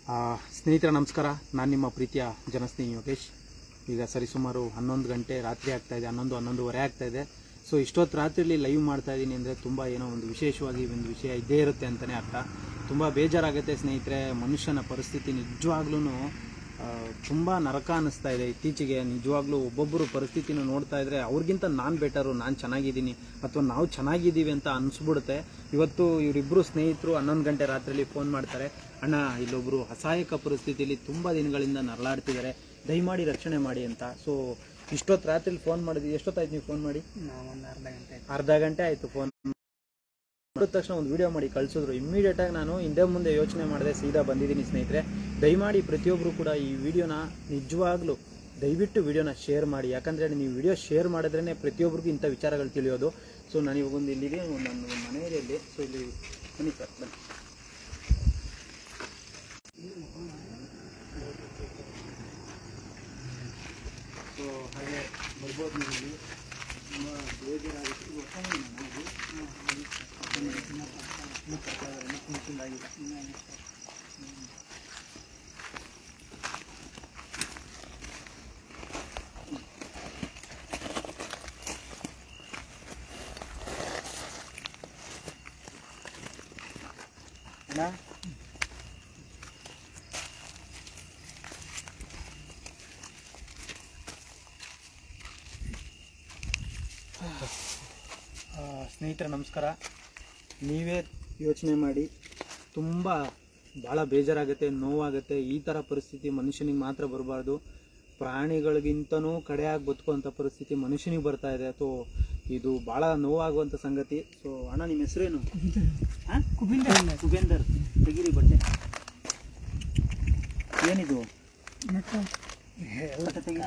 ಸ್ನೇಹಿತರೆ ನಮಸ್ಕಾರ. ನಾನು ನಿಮ್ಮ ಪ್ರೀತಿಯ ಜನಸ್ನೇಹಿ ಯೋಗೇಶ್. ಈಗ ಸರಿಸುಮಾರು 11 ಗಂಟೆ ರಾತ್ರಿ ಆಗ್ತಾಯಿದೆ, 11-11:30 ಆಗ್ತಾಯಿದೆ. ಸೊ ಇಷ್ಟೊತ್ತು ರಾತ್ರಿಯಲ್ಲಿ ಲೈವ್ ಮಾಡ್ತಾ ಇದ್ದೀನಿ ಅಂದರೆ ತುಂಬ ಏನೋ ಒಂದು ವಿಶೇಷವಾಗಿ ಒಂದು ವಿಷಯ ಇದ್ದೇ ಇರುತ್ತೆ ಅಂತಲೇ ಅರ್ಥ. ತುಂಬ ಬೇಜಾರಾಗುತ್ತೆ ಸ್ನೇಹಿತರೆ. ಮನುಷ್ಯನ ಪರಿಸ್ಥಿತಿ ನಿಜವಾಗ್ಲೂ ತುಂಬ ನರಕ ಅನ್ನಿಸ್ತಾ ಇದೆ ಇತ್ತೀಚೆಗೆ. ನಿಜವಾಗ್ಲೂ ಒಬ್ಬೊಬ್ಬರು ಪರಿಸ್ಥಿತಿನ ನೋಡ್ತಾ ಇದ್ರೆ ಅವ್ರಿಗಿಂತ ನಾನು ಬೆಟರು, ನಾನು ಚೆನ್ನಾಗಿದ್ದೀನಿ ಅಥವಾ ನಾವು ಚೆನ್ನಾಗಿದ್ದೀವಿ ಅಂತ ಅನಿಸ್ಬಿಡುತ್ತೆ. ಇವತ್ತು ಇವರಿಬ್ಬರು ಸ್ನೇಹಿತರು 11 ಗಂಟೆ ರಾತ್ರಿಯಲ್ಲಿ ಫೋನ್ ಮಾಡ್ತಾರೆ, ಅಣ್ಣ ಇಲ್ಲೊಬ್ಬರು ಅಸಹಾಯಕ ಪರಿಸ್ಥಿತಿಯಲ್ಲಿ ತುಂಬ ದಿನಗಳಿಂದ ನರಳಾಡ್ತಿದ್ದಾರೆ, ದಯಮಾಡಿ ರಕ್ಷಣೆ ಮಾಡಿ ಅಂತ. ಸೊ ಇಷ್ಟೊತ್ತು ರಾತ್ರಿಲಿ ಫೋನ್ ಮಾಡಿದ್ವಿ. ಎಷ್ಟೊತ್ತಾಯ್ತು ನೀವು ಫೋನ್ ಮಾಡಿ? ಅರ್ಧ ಗಂಟೆ ಆಯಿತು ಫೋನ್ ಮಾಡಿದ ತಕ್ಷಣ ಒಂದು ವಿಡಿಯೋ ಮಾಡಿ ಕಳಿಸಿದ್ರು. ಇಮ್ಮಿಡಿಯೇಟಾಗಿ ನಾನು ಹಿಂದೆ ಮುಂದೆ ಯೋಚನೆ ಮಾಡಿದೆ, ಸೀದಾ ಬಂದಿದ್ದೀನಿ ಸ್ನೇಹಿತರೆ. ದಯಮಾಡಿ ಪ್ರತಿಯೊಬ್ಬರು ಕೂಡ ಈ ವಿಡಿಯೋನ ನಿಜವಾಗ್ಲೂ ದಯವಿಟ್ಟು ವಿಡಿಯೋನ ಶೇರ್ ಮಾಡಿ. ಯಾಕಂದರೆ ನೀವು ವಿಡಿಯೋ ಶೇರ್ ಮಾಡಿದ್ರೇ ಪ್ರತಿಯೊಬ್ಬರಿಗೂ ಇಂಥ ವಿಚಾರಗಳು ತಿಳಿಯೋದು. ಸೊ ನಾನು ಇವಾಗ ಒಂದು ಇಲ್ಲಿದೆ, ನನ್ನ ಮನೆಯಲ್ಲಿ. ಸೊ ಇಲ್ಲಿ ಬನ್ನಿ ಸರ್, ಬನ್ನಿ. ಸೊ ಹಾಗೆ ಬರ್ಬೋದು. ನಿಮಗೆ ತುಂಬ ಬೇಜಾರಾಗುತ್ತೆ. ಅಣ್ಣ ಸ್ನೇಹಿತರೆ ನಮಸ್ಕಾರ. ನೀವೇ ಯೋಚನೆ ಮಾಡಿ, ತುಂಬ ಭಾಳ ಬೇಜಾರಾಗುತ್ತೆ, ನೋವಾಗುತ್ತೆ. ಈ ಥರ ಪರಿಸ್ಥಿತಿ ಮನುಷ್ಯನಿಗೆ ಮಾತ್ರ ಬರಬಾರ್ದು. ಪ್ರಾಣಿಗಳಿಗಿಂತನೂ ಕಡೆಯಾಗಿ ಬದುಕುವಂಥ ಪರಿಸ್ಥಿತಿ ಮನುಷ್ಯನಿಗೆ ಬರ್ತಾ ಇದೆ. ಸೊ ಇದು ಭಾಳ ನೋವಾಗುವಂಥ ಸಂಗತಿ. ಸೊ ಅಣ್ಣ ನಿಮ್ಮ ಹೆಸರೇನು? ಕುಬೇಂದರ್. ತೆಗೀರಿ ಬಟ್ಟೆ. ಏನಿದು? ಬಟ್ಟೆ ತೆಗಿ.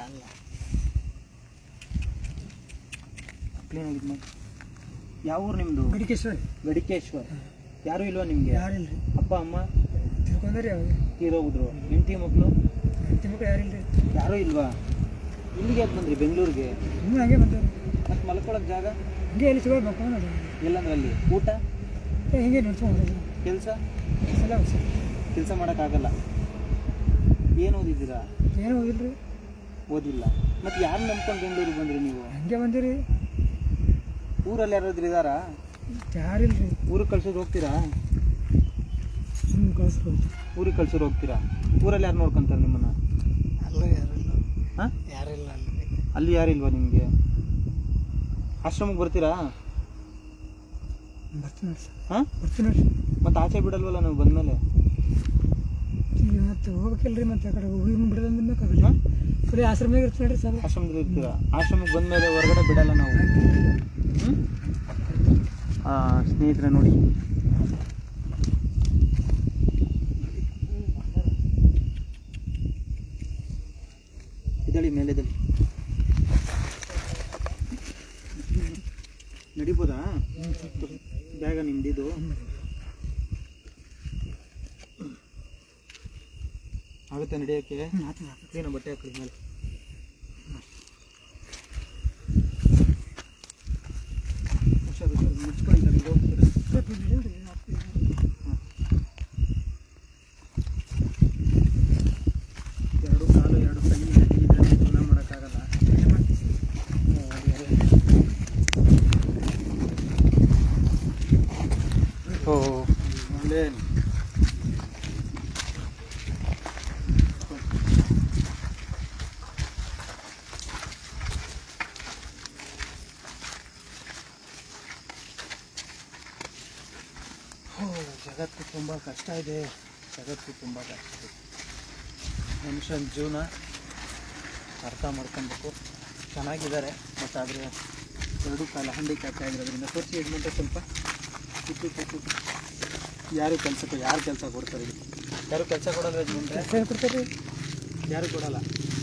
ಕ್ಲೀನಾಗಿದ್ದು. ಯಾವ ಊರು ನಿಮ್ಮದು? ಗಡಿಕೇಶ್ವರ್. ಯಾರೂ ಇಲ್ವಾ ನಿಮಗೆ? ಯಾರಿಲ್ರಿ. ಅಪ್ಪ ಅಮ್ಮ ತಿಳ್ಕೊಂಡ್ರಿ ತೀರೋಗಿದ್ರು. ಹೆಂಡತಿ ಮಕ್ಕಳು ಯಾರಿಲ್ರಿ. ಯಾರೂ ಇಲ್ವಾ? ಇಲ್ಲಿಗೆ ಯಾಕೆ ಬಂದ್ರಿ ಬೆಂಗಳೂರಿಗೆ? ಇನ್ನೂ ಹಂಗೆ ಬಂದವ್ರಿ. ಮತ್ತು ಮಲ್ಕೊಳಕ್ಕೆ ಜಾಗ ಹಂಗೆ ಎಲ್ಲಿ ಸಿಗೋದು ಮಕ್ಕಳು ಎಲ್ಲಂದ್ರೆ ಅಲ್ಲಿ ಊಟ ಹಿಂಗೆ ನೋಡ್ಕೊಂಡು ಕೆಲಸ ಎಲ್ಲ ಕೆಲಸ ಮಾಡೋಕ್ಕಾಗಲ್ಲ. ಏನು ಓದಿದ್ದೀರಾ? ಏನು ಹೋಗಿಲ್ರಿ. ಓದಿಲ್ಲ. ಮತ್ತು ಯಾರು ನಂಬ್ಕೊಂಡು ಬೆಂಗಳೂರಿಗೆ ಬಂದ್ರಿ ನೀವು? ಹಂಗೆ ಬಂದಿರಿ. ಊರಲ್ಲಿ ಯಾರಾದ್ರೂ ಇದ್ದಾರಾ? ಯಾರಿಲ್ರಿ. ಊರಿಗೆ ಕಳ್ಸೋದು ಹೋಗ್ತೀರಾ? ಕಳಿಸ್ಬೋದು. ಊರಿಗೆ ಕಳ್ಸೋರು ಹೋಗ್ತೀರಾ? ಊರಲ್ಲಿ ಯಾರು ನೋಡ್ಕೊಂತಾರೆ ನಿಮ್ಮನ್ನು? ಅಲ್ಲ ಯಾರಿಲ್ಲ. ಹಾಂ, ಯಾರಿಲ್ಲ ಅಲ್ಲಿ ಯಾರಿಲ್ವಾ ನಿಮಗೆ? ಆಶ್ರಮಕ್ಕೆ ಬರ್ತೀರಾ? ಬರ್ತೀನಿ ಸರ್. ಹಾಂ, ಬರ್ತೀನಿ ನೋಡ್ರಿ. ಮತ್ತು ಆಚೆ ಬಿಡಲ್ವಲ್ಲ ನೀವು ಬಂದಮೇಲೆ? ಮತ್ತೆ ಹೋಗ್ಬೇಕಲ್ರಿ. ಮತ್ತೆ ಆ ಕಡೆ ಹುಡುಗಿ ಬಿಡೋದಂದ್ರೆ ಬರೀ ಆಶ್ರಮದಾಗ ಇರ್ತೀನಿ ನೋಡ್ರಿ ಸರ್. ಆಶ್ರಮದಲ್ಲಿ ಇರ್ತೀರಾ? ಆಶ್ರಮಕ್ಕೆ ಬಂದಮೇಲೆ ಹೊರಗಡೆ ಬಿಡಲ್ಲ ನಾವು. ಸ್ನೇಹಿತರೆ ನೋಡಿ, ಇದಳಿ ಮೇಲೆದಲ್ಲಿ ನಡಿಬೋದಾ? ಬ್ಯಾಗ ನಿಮ್ದಿದು? ಆಗುತ್ತೆ ನಡೆಯೋಕ್ಕೆ? ಏನೋ ಬಟ್ಟೆ ಹಾಕಿ ಮೇಲೆ. ಎರಡು ಕಾಲು ಎರಡು ಕೈ ನಡೀತಾರೆ, ಜೀವನ ಮಾಡೋಕ್ಕಾಗಲ್ಲ. ಓ ಒಳ್ಳೆ ಜಗತ್ತು ತುಂಬ ಕಷ್ಟ ಇದೆ. ಜಗತ್ತು ತುಂಬ ಕಷ್ಟ ಇದೆ. ಮನುಷ್ಯನ ಜೀವನ ಅರ್ಥ ಮಾಡ್ಕೊಬೇಕು. ಚೆನ್ನಾಗಿದ್ದಾರೆ, ಬಟ್ ಆದರೆ ಎರಡು ಕಾಲ ಹ್ಯಾಂಡಿಕ್ಯಾಪ್ ಆಗಿರೋದ್ರಿಂದ. ತೋರಿಸಿ ಯಜಮಾನ್ರೆ ಸ್ವಲ್ಪ. ಯಾರು ಕೆಲಸ ಕೊಡ್ತಾರೆ? ಯಾರು ಕೆಲಸ ಕೊಡೋಲ್ಲ ಯಜಮಾನ್ರೆ. ಕೊಡ್ತಾರೆ. ಯಾರು ಕೊಡಲ್ಲ.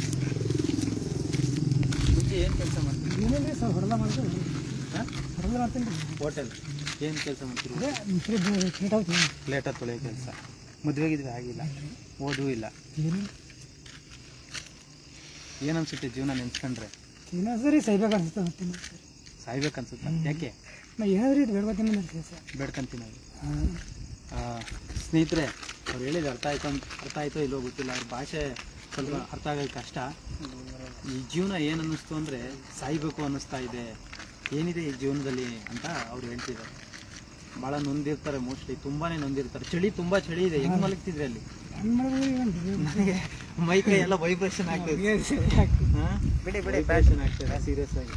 ಮುಂಚೆ ಏನು ಕೆಲಸ ಮಾಡ್ತೀವಿ? ಏನೇನ್ರಿ ಸರ್, ಹೊಡೆದ ಮಾಡ್ತೀನಿ. ಹಾಂ, ಹೊಡೆದ ಮಾಡ್ತೀನಿ ರೀ. ಹೋಟೆಲ್ ಏನು ಕೆಲಸ ಮಾಡ್ತೀರಿ? ಪ್ಲೇಟಾಗಿ ತೊಳೆಯೋ ಕೆಲಸ. ಮದುವೆಗಿದ್ವಿ ಆಗಿಲ್ಲ, ಓದೂ ಇಲ್ಲ. ಏನು ಅನ್ಸುತ್ತೆ ಜೀವನ ನೆನ್ಸ್ಕೊಂಡ್ರೆ? ಜೀವನ ಸರಿ ಸಾಯ್ಬೇಕು ಅನ್ಸುತ್ತೆ. ಮತ್ತೆ ಸಾಯ್ಬೇಕನ್ಸುತ್ತೆ. ಯಾಕೆ? ನಾ ಏನಾದ್ರೂ ಇದು ಬೇಡ್ಕೊತೀನಿ ಕೆಲಸ ಬೇಡ್ಕೊಂತೀನಿ. ಸ್ನೇಹಿತರೆ ಅವ್ರು ಹೇಳಿದ ಅರ್ಥ ಆಯ್ತೋ ಇಲ್ಲೋ ಗೊತ್ತಿಲ್ಲ, ಅವ್ರ ಭಾಷೆ ಸ್ವಲ್ಪ ಅರ್ಥ ಆಗೋದು ಕಷ್ಟ. ಈ ಜೀವನ ಏನು ಅನ್ನಿಸ್ತು ಅಂದರೆ ಸಾಯ್ಬೇಕು ಅನ್ನಿಸ್ತಾ ಇದೆ, ಏನಿದೆ ಈ ಜೀವನದಲ್ಲಿ ಅಂತ ಅವ್ರು ಹೇಳ್ತಿದ್ದಾರೆ. ಭಾಳ ನೊಂದಿರ್ತಾರೆ, ಮೋಸ್ಟ್ಲಿ ತುಂಬಾ ನೊಂದಿರ್ತಾರೆ. ತುಂಬ ಚಳಿ ಇದೆ, ಹೆಂಗೆ ಮಲಗ್ತಿದ್ರೆ ಅಲ್ಲಿ? ನನಗೆ ಮೈಕೈ ಎಲ್ಲ ವೈಬ್ರೇಷನ್ ಆಗ್ತದೆ, ವೈಬ್ರೇಷನ್ ಆಗ್ತದೆ ಸೀರಿಯಸ್ ಆಗಿ.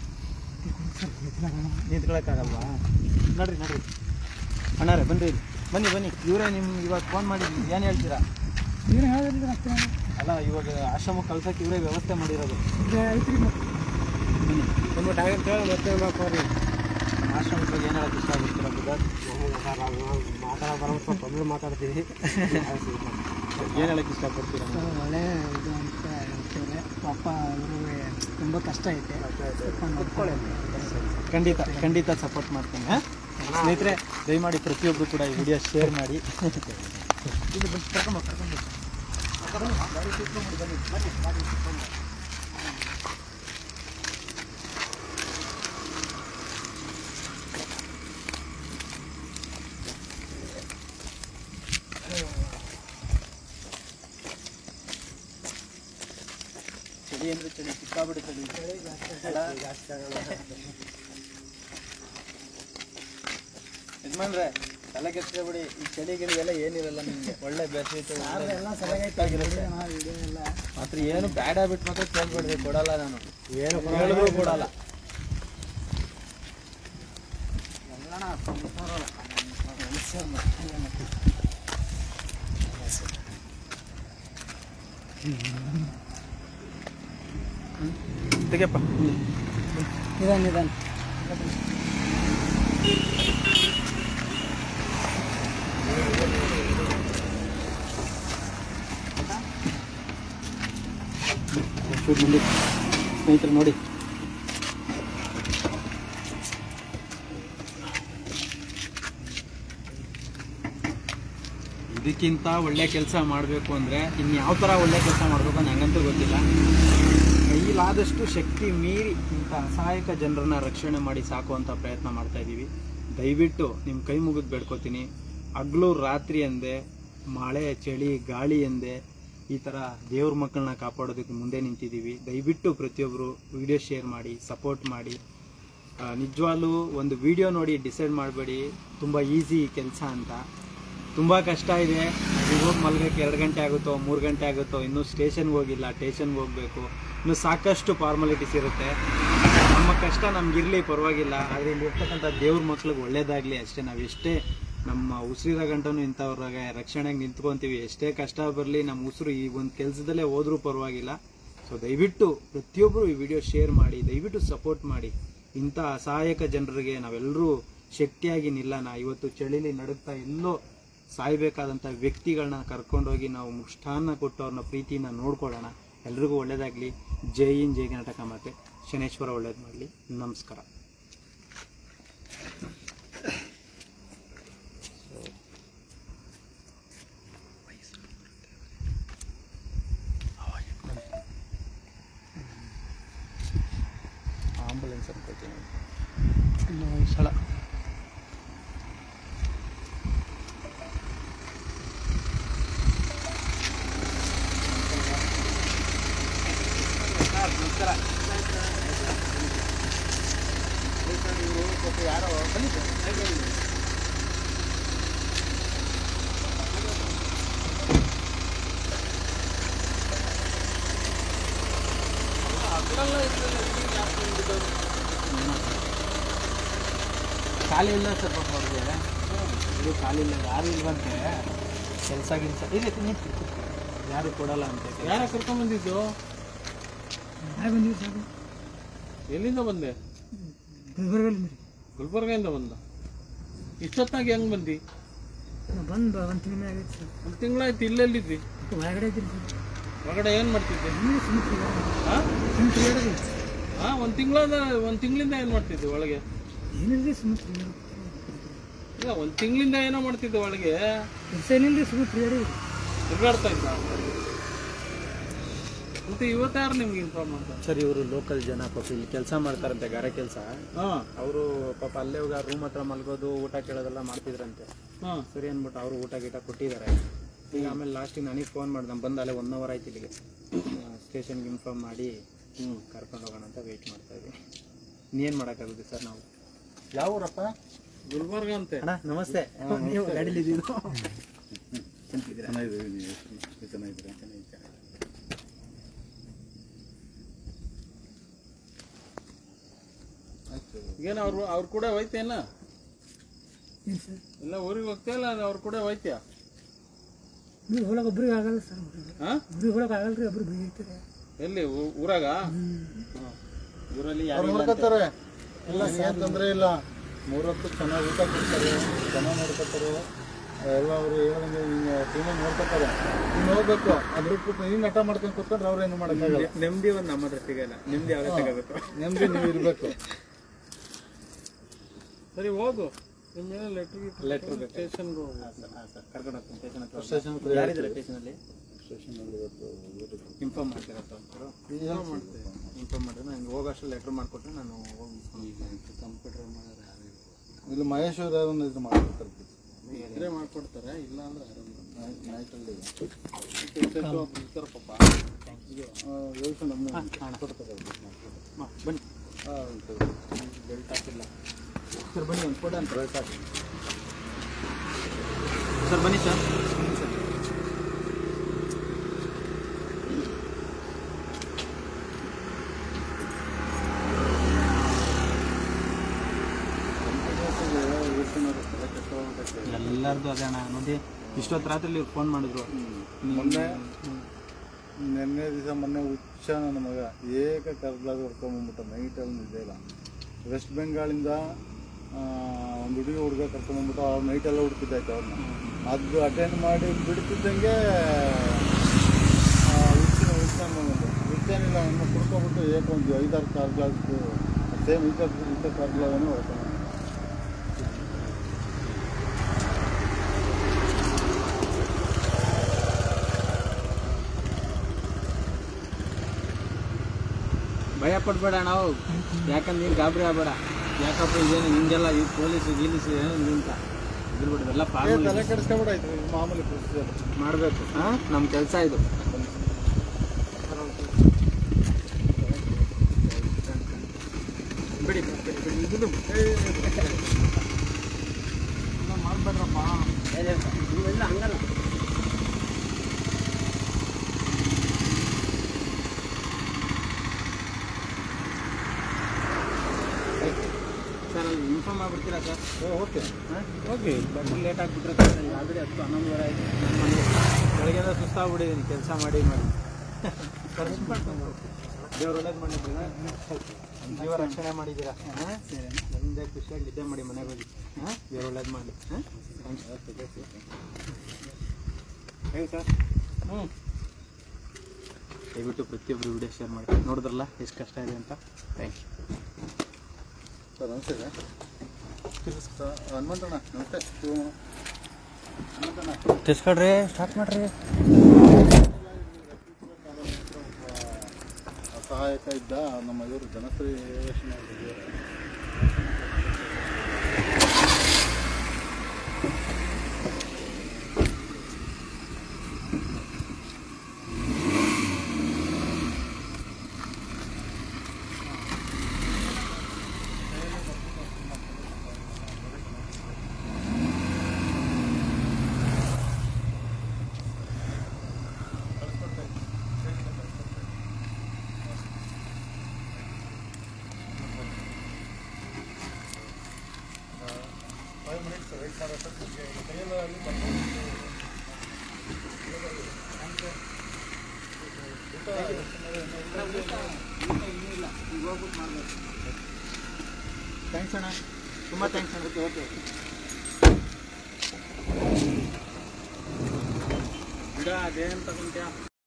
ನಿಂತ್ಕೊಳಕ್ಕಾಗಲ್ವಾ? ನೋಡ್ರಿ ಅಣ್ಣಾರೆ ಬನ್ನಿ. ಇವರೇ ನಿಮ್ಗೆ ಇವಾಗ ಫೋನ್ ಮಾಡಿದ್ವಿ, ಏನು ಹೇಳ್ತೀರಾ? ಅಲ್ಲ, ಇವಾಗ ಆಶ್ರಮಕ್ಕೆ ಕಳ್ಸಕ್ಕೆ ಇವರೇ ವ್ಯವಸ್ಥೆ ಮಾಡಿರೋದು. ಬನ್ನಿ. ಆಶ್ರಮದ ಬಗ್ಗೆ ಏನು ಹೇಳಕ್ಕೆ ಇಷ್ಟ ಆಗುತ್ತೀರಾ ಬ್ರದರ್? ಮಾತಾಡ್ತೀವಿ. ಏನು ಹೇಳಕ್ಕೆ ಇಷ್ಟಪಡ್ತೀರಾ? ಒಳ್ಳೆ ಇದು ಅಂತ ಹೇಳ್ತಾರೆ. ಪಾಪ ಇವ್ರಿಗೆ ತುಂಬ ಕಷ್ಟ ಐತೆ. ಖಂಡಿತ ಸಪೋರ್ಟ್ ಮಾಡ್ತೀನಿ. ಸ್ನೇಹಿತರೆ, ದಯಮಾಡಿ ಪ್ರತಿಯೊಬ್ಬರು ಕೂಡ ಈ ವಿಡಿಯೋ ಶೇರ್ ಮಾಡಿ. ಚಳಿ ಅಂದರೆ ಚಳಿ, ಸಿಕ್ಕಾಬಿಡಿ ಚಳಿ. ಯಜಮಾನ್ರೆ, ತಲೆ ಕೆಡ್ಸ್ಕೊಬೇಡಿ, ಈ ಚಳಿಗಿಳಿ ಎಲ್ಲ ಏನಿರಲ್ಲ ನಿಮಗೆ. ಒಳ್ಳೆ ಬೇಸಿಗೆ ಮಾತ್ರ ಏನು ಬ್ಯಾಡ್ ಹ್ಯಾಬಿಟ್ ಮಾತ್ರ ಕೇಳ್ಬೇಡ್ರಿ, ಕೊಡಲ್ಲ ನಾನು, ಏನು ಹೇಳಿದ್ರು ಕೊಡಲ್ಲ. ತೆಗೆಪ್ಪ, ನಿಧಾನ ಸ್ನೇಹಿತರು ನೋಡಿ, ಇದಕ್ಕಿಂತ ಒಳ್ಳೆ ಕೆಲಸ ಮಾಡಬೇಕು ಅಂದರೆ ಇನ್ಯಾವ ಥರ ಒಳ್ಳೆ ಕೆಲಸ ಮಾಡಬೇಕು ನನಗಂತೂ ಗೊತ್ತಿಲ್ಲ. ಕೈಲಾದಷ್ಟು ಶಕ್ತಿ ಮೀರಿ ಇಂಥ ಅಸಹಾಯಕ ಜನರನ್ನ ರಕ್ಷಣೆ ಮಾಡಿ ಸಾಕುವಂಥ ಪ್ರಯತ್ನ ಮಾಡ್ತಾ ಇದ್ದೀವಿ. ದಯವಿಟ್ಟು ನಿಮ್ಮ ಕೈ ಮುಗಿದು ಬೇಡ್ಕೋತೀನಿ, ಹಗಲು ರಾತ್ರಿ ಎಂದೆ, ಮಳೆ ಚಳಿ ಗಾಳಿ ಎಂದೆ ಈ ಥರ ದೇವ್ರ ಮಕ್ಕಳನ್ನ ಕಾಪಾಡೋದಕ್ಕೆ ಮುಂದೆ ನಿಂತಿದ್ದೀವಿ. ದಯವಿಟ್ಟು ಪ್ರತಿಯೊಬ್ಬರು ವಿಡಿಯೋ ಶೇರ್ ಮಾಡಿ, ಸಪೋರ್ಟ್ ಮಾಡಿ. ನಿಜವಾಗ್ಲೂ ಒಂದು ವಿಡಿಯೋ ನೋಡಿ ಡಿಸೈಡ್ ಮಾಡಬೇಡಿ ತುಂಬ ಈಸಿ ಕೆಲಸ ಅಂತ. ತುಂಬ ಕಷ್ಟ ಇದೆ. ಹೋಗಿ ಮಲ್ಗಕ್ಕೆ 2 ಗಂಟೆ ಆಗುತ್ತೋ 3 ಗಂಟೆ ಆಗುತ್ತೋ, ಇನ್ನೂ ಸ್ಟೇಷನ್ಗೆ ಹೋಗಿಲ್ಲ, ಸ್ಟೇಷನ್ಗೆ ಹೋಗಬೇಕು, ಇನ್ನೂ ಸಾಕಷ್ಟು ಫಾರ್ಮಾಲಿಟೀಸ್ ಇರುತ್ತೆ. ನಮ್ಮ ಕಷ್ಟ ನಮಗಿರಲಿ ಪರವಾಗಿಲ್ಲ, ಆದರೆ ಇಲ್ಲಿ ಇರ್ತಕ್ಕಂಥ ದೇವ್ರ ಮಕ್ಳಿಗೆ ಒಳ್ಳೇದಾಗಲಿ ಅಷ್ಟೇ. ನಾವು ಎಷ್ಟೇ ನಮ್ಮ ಉಸಿರಿರೋ ಗಂಟನೂ ಇಂಥವ್ರಾಗ ರಕ್ಷಣೆಗೆ ನಿಂತ್ಕೊತೀವಿ. ಎಷ್ಟೇ ಕಷ್ಟ ಬರಲಿ, ನಮ್ಮ ಉಸಿರು ಈ ಒಂದು ಕೆಲಸದಲ್ಲೇ ಹೋದ್ರೂ ಪರವಾಗಿಲ್ಲ. ಸೊ ದಯವಿಟ್ಟು ಪ್ರತಿಯೊಬ್ಬರು ಈ ವಿಡಿಯೋ ಶೇರ್ ಮಾಡಿ, ದಯವಿಟ್ಟು ಸಪೋರ್ಟ್ ಮಾಡಿ. ಇಂಥ ಅಸಹಾಯಕ ಜನರಿಗೆ ನಾವೆಲ್ಲರೂ ಶಕ್ತಿಯಾಗಿ ನಿಲ್ಲೋಣ. ಇವತ್ತು ಚಳಿಲಿ ನಡುಗ್ತಾ ಎಲ್ಲೋ ಸಾಯಬೇಕಾದಂಥ ವ್ಯಕ್ತಿಗಳನ್ನ ಕರ್ಕೊಂಡೋಗಿ ನಾವು ಮುಷ್ಟಾನ್ನ ಕೊಟ್ಟು ಅವ್ರನ್ನ ಪ್ರೀತಿಯಿಂದ ನೋಡ್ಕೊಳ್ಳೋಣ. ಎಲ್ರಿಗೂ ಒಳ್ಳೇದಾಗಲಿ. ಜೈ ಹಿಂದ್, ಜೈ ಕರ್ನಾಟಕ ಮಾತೆ. ಶನೇಶ್ವರ ಒಳ್ಳೇದು ಮಾಡಲಿ. ನಮಸ್ಕಾರ. ಆಂಬುಲೆನ್ಸ್ ಅನ್ಕೋತೀನಿ ಸ್ಥಳ. ಯಾರೋ ಖಾಲಿ ಇಲ್ಲ ಸರ್ ಪಾಪ ಅವ್ರಿಗೆ, ಇದು ಖಾಲಿ ಇಲ್ಲ, ಯಾರು ಇಲ್ವಂತೆ, ಕೆಲಸ ಇದೆ, ಯಾರು ಕೊಡಲ್ಲ ಅಂತ. ಯಾರ ಕರ್ಕೊಂಡ್ಬಂದಿದ್ದು? ಎಲ್ಲಿಂದ ಬಂದೆ? ಗುಲ್ಬರ್ಗದಿಂದ ಬಂದ. ಇಷ್ಟೊತ್ತಾಗಿ ಹೆಂಗೆ ಬಂದು? ಬಂದು 1 ತಿಂಗಳ ಆಗೈತೆ ಸರ್. 1 ತಿಂಗಳಾಯ್ತು. ಇಲ್ಲೆಲ್ಲಿದ್ದಿ? ಹೊರಗಡೆ ಇದ್ದೀನಿ ಸರ್. ಹೊರಗಡೆ ಏನು ಮಾಡ್ತಿದ್ದೆ? ಹಾಂ, 1 ತಿಂಗಳಿಂದ ಏನು ಮಾಡ್ತಿದ್ದೆ ಒಳಗೆ? ಏನಿಲ್ಲ ಸುಮ್ಮನೆ ಇಲ್ಲ, 1 ತಿಂಗಳಿಂದ ಏನೋ ಮಾಡ್ತಿದ್ದೆ ಒಳಗೆ. ಕೆಲಸ ಏನಿಲ್ಲ, ಸುಮ್ಮನೆ ತಿರುಗಾಡ್ತಾ ಇದ್ದ. ಮತ್ತೆ ಇವತ್ತು ಯಾರು ನಿಮ್ಗೆ ಇನ್ಫಾರ್ಮ್ ಮಾಡ್ತಾರೆ? ಸರ್, ಇವರು ಲೋಕಲ್ ಜನ ಪಾಪ, ಇಲ್ಲಿ ಕೆಲಸ ಮಾಡ್ತಾರಂತೆ, ಗಾರೆ ಕೆಲಸ. ಅವರು ಪಾಪ ಅಲ್ಲೇ ಹೋಗಿ ರೂಮ್ ಹತ್ರ ಮಲ್ಗೋದು, ಊಟ ಕೇಳೋದೆಲ್ಲ ಮಾಡ್ತಿದ್ರಂತೆ. ಸರಿ ಅಂದ್ಬಿಟ್ಟು ಅವರು ಊಟ ಗೀಟ ಕೊಟ್ಟಿದ್ದಾರೆ. ಈಗ ಆಮೇಲೆ ಲಾಸ್ಟಿಗೆ ನನಗೆ ಫೋನ್ ಮಾಡ್ದೆ, ನಾನು ಬಂದು ಅಲ್ಲೇ 1 hour ಆಯ್ತು ಇಲ್ಲಿಗೆ. ಸ್ಟೇಷನ್ಗೆ ಇನ್ಫಾರ್ಮ್ ಮಾಡಿ ಕರ್ಕೊಂಡು ಹೋಗೋಣ ಅಂತ ವೆಯ್ಟ್ ಮಾಡ್ತಾ ಇದ್ದೀವಿ. ಇನ್ನೇನು ಮಾಡೋಕ್ಕಾಗುತ್ತೆ ಸರ್ ನಾವು. ಯಾವ ಊರಪ್ಪ? ಗುಲ್ಬರ್ಗ ಅಂತೆ. ಅಣ್ಣ ನಮಸ್ತೆ. ನೀವು ಗಾಡೀಲಿದ್ದೀರಾ? ಚೆನ್ನಾಗಿದ್ದೀವಿ, ನೀವು ಚೆನ್ನಾಗಿದ್ದೀರಾ? ಏನು ಅವ್ರು ಕೂಡ ಹೋಯ್ತೇನ? ಏನು ಸರ್ ಎಲ್ಲ ಊರಿಗೆ ಹೋಗ್ತಿಯಲ್ಲ, ಅವ್ರು ಕೂಡ ಹೋಯ್ತೀಯ? ನೀವು ಹೊಳಗೆ ಒಬ್ರಿಗೆ ಆಗಲ್ಲ ಸರ್. ಹಾಂ, ಒಬ್ರಿಗೆ ಹೊಳಗೆ ಆಗಲ್ಲ ರೀ, ಒಬ್ರು ಬೈತಾರೆ. ಎಲ್ಲಿ ಊರಾಗ? ಊರಲ್ಲಿ ಅವ್ರು ನೋಡ್ಕೊತಾರೆ, ಇಲ್ಲ ಏನು ತೊಂದರೆ ಇಲ್ಲ. 3 ಹೊತ್ತು ಚೆನ್ನಾಗಿ ಊಟ ಕೊಡ್ತಾರೆ, ಚೆನ್ನಾಗಿ ನೋಡ್ಕೊತಾರೆ ಎಲ್ಲ. ಅವರು ಹೇಳಂಗೆ ಟೀಮಾಗಿ ನೋಡ್ಕೊತಾರೆ. ನೀನು ಹೋಗ್ಬೇಕು, ಅದು ಬಿಟ್ಬಿಟ್ಟು ನೀನು ನಟ ಮಾಡ್ಕೊಂಡು ಕೂತ್ಕೊಂಡ್ರೆ ಅವ್ರೇನು ಮಾಡೋಕ್ಕಾಗಲ್ಲ. ನೆಮ್ಮದಿ ಒಂದು ನಮ್ಮ ಹತ್ರ ಸಿಗಲ್ಲ. ನೆಮ್ಮದಿ ಯಾವಾಗ ಸಿಗಬೇಕು? ನೆಮ್ಮದಿ ನೀವು ಇರಬೇಕು. ಸರಿ ಹೋಗು, ನಿಮ್ಮ ಲೆಟ್ರ್ ಸ್ಟೇಷನ್ಗೆ ಹೋಗು. ಕರ್ಕೊಂಡು ಹೋಗ್ತೀನಿ ಸ್ಟೇಷನ್ ಹತ್ರ. ಸ್ಟೇಷನ್ ಹತ್ರ ಯಾರಿದ್ದಾರೆ ಸ್ಟೇಷನಲ್ಲಿ? ಸ್ಟೇಷನಲ್ಲಿ ಇವತ್ತು ಇನ್ಫಾರ್ಮ್ ಮಾಡ್ತೀರಾ ಸರ್? ಇನ್ಫಾರ್ಮ್ ಮಾಡಿದ್ರೆ ನನಗೆ ಹೋಗೋಷ್ಟು ಲೆಟ್ರ್ ಮಾಡಿಕೊಟ್ರೆ ನಾನು ಹೋಗಿ ಕಂಪ್ಯೂಟರ್ ಮಾಡಿದ್ರೆ ಇಲ್ಲಿ ಮಹೇಶ್ ಅವ್ರು ಯಾರನ್ನ ಇದು ಮಾಡ್ಕೊಡ್ತಾರೆ. ಇದ್ರೆ ಮಾಡ್ಕೊಡ್ತಾರೆ, ಇಲ್ಲ ಅಂದ್ರೆ ನೈಟಲ್ಲಿ ಇರ್ತಾರೆ ಪಾಪ. ಯೋಚನೆ ನಮ್ಮನ್ನ ಕೊಡ್ತಾರೆ. ಬನ್ನಿ. ಬೆಲ್ಟ್ ಹಾಕಿಲ್ಲ ಸರ್, ಬನ್ನಿ ಒಂದು ಫೋಟೋ ಅಂತ. ಬೆಲ್ಟ್ ಹಾಕಿ ಸರ್ ಬನ್ನಿ ಸರ್. ಬನ್ನಿ ಸರ್. ಎಲ್ಲರದು ಅದೇ ಅಣ್ಣ. ನೋಡಿ ಇಷ್ಟೊತ್ತು ರಾತ್ರಿ ಇವ್ರು ಫೋನ್ ಮಾಡಿದ್ರು. ನಿನ್ನೆ ಹುಚ್ಚ ನನ್ನ ಮಗ ಏಕ ಕರ್ಲಾಗ ಹೊಡ್ಕೊಂಬಂದ್ಬಿಟ್ಟ. ನೈಟಲ್ಲಿ ನಿದ್ದೆ ಇಲ್ಲ. ವೆಸ್ಟ್ ಬೆಂಗಾಳಿಂದ ಒಂದು ಹುಡುಗ ಕರ್ಕೊಂಬಂದ್ಬಿಟ್ಟು ಅವ್ರು ನೈಟೆಲ್ಲ ಹುಡುಕಿದ್ದಾಯ್ತು ಅವ್ರನ್ನ. ಅದು ಅಟೆಂಡ್ ಮಾಡಿ ಬಿಡ್ತಿದ್ದಂಗೆ ಹುಚ್ಚೇನಿಲ್ಲ ಅವನ್ನ ಕುಡ್ಕೊಬಿಟ್ಟು ಏಕ ಒಂದು 5-6 ಕಾರ್ ಗ್ಲಾಸ್ದು ಸೇಮ್ ಈತ ಕಾರ್ ಗ್ಲಾಸನ್ನು ಹೊಡ್ಕೊಂಡು. ಭಯ ಪಡ್ಬೇಡ ನಾವು, ಯಾಕಂದ್ರೆ ನೀನು ಗಾಬರಿ ಆಗಬೇಡ. ಯಾಕಪ್ಪ ಇದೇನು ಹಿಂಗೆಲ್ಲ ಈ ಪೊಲೀಸು ಗೀಲೀಸು ಏನು ನಿಂತ ಇದ್ಬಿಟ್ಟು ಎಲ್ಲ ತಲೆ ಕೆಡಿಸ್ಕೊಬಿಡಾಯ್ತು. ಮಾಮೂಲಿ ಪ್ರೊಸೀಜರ್ ಮಾಡಬೇಕು. ಹಾಂ, ನಮ್ಮ ಕೆಲಸ ಇದು. ಬಿಡಿ ಇದು ಮಾಡ್ಬೇಡ್ರಪ್ಪ. ಇಲ್ಲ ಹಂಗಲ್ಲ. ಸರ್ ಅಲ್ಲಿ ಇನ್ಫಾರ್ಮ್ ಮಾಡಿಬಿಡ್ತೀರಾ sir? Okay okay. Bus late ಆಗಿಬಿಟ್ರೆ ಆಲ್ರೆಡಿ 10-11 ಆಯಿತು. ಬೆಳಗ್ಗೆಯಿಂದ ಸುಸ್ತಾಗ್ಬಿಟ್ಟಿದ್ದೀನಿ ಕೆಲಸ ಮಾಡಿ ದೇವ್ರು ಒಳ್ಳೇದು ಮಾಡಿದ್ದೀರಾ, ಜೀವ ರಕ್ಷಣೆ ಮಾಡಿದ್ದೀರಾ. ನಮ್ಮದೇ ಖುಷಿಯಾಗಿ ನಿದ್ದೆ ಮಾಡಿ ಮನೆಗೆ ಹೋಗಿ. ದೇವ್ರು ಒಳ್ಳೇದು ಮಾಡಿ. ಹೇಳಿ ಸರ್. ದಯವಿಟ್ಟು ಪ್ರತಿಯೊಬ್ಬರು ವಿಡಿಯೋ ಶೇರ್ ಮಾಡಿ. ನೋಡಿದ್ರಲ್ಲ ಎಷ್ಟು ಕಷ್ಟ ಇದೆ ಅಂತ. Thank you sir. ನಮಸ್ತೆ ಸರ್. ಹನುಮಂತಣ್ಣ ನಮಸ್ತೆ. ಹನುಮಂತಣ್ಣ ತಿಸ್ಕೊಳ್ರಿ, ಸ್ಟಾರ್ಟ್ ಮಾಡಿರಿ. ಸಹಾಯಕ ಇದ್ದ ನಮ್ಮ ಇವರು ಜನಶ್ರೀ ಥ್ಯಾಂಕ್ಸ್ ಅಣ್ಣ, ತುಂಬ ಥ್ಯಾಂಕ್ಸ್ ಅಣ್ಣ. ಓಕೆ ಬಿಡ, ಅದೇನು ತಗೊಂಡ್ಯಾ?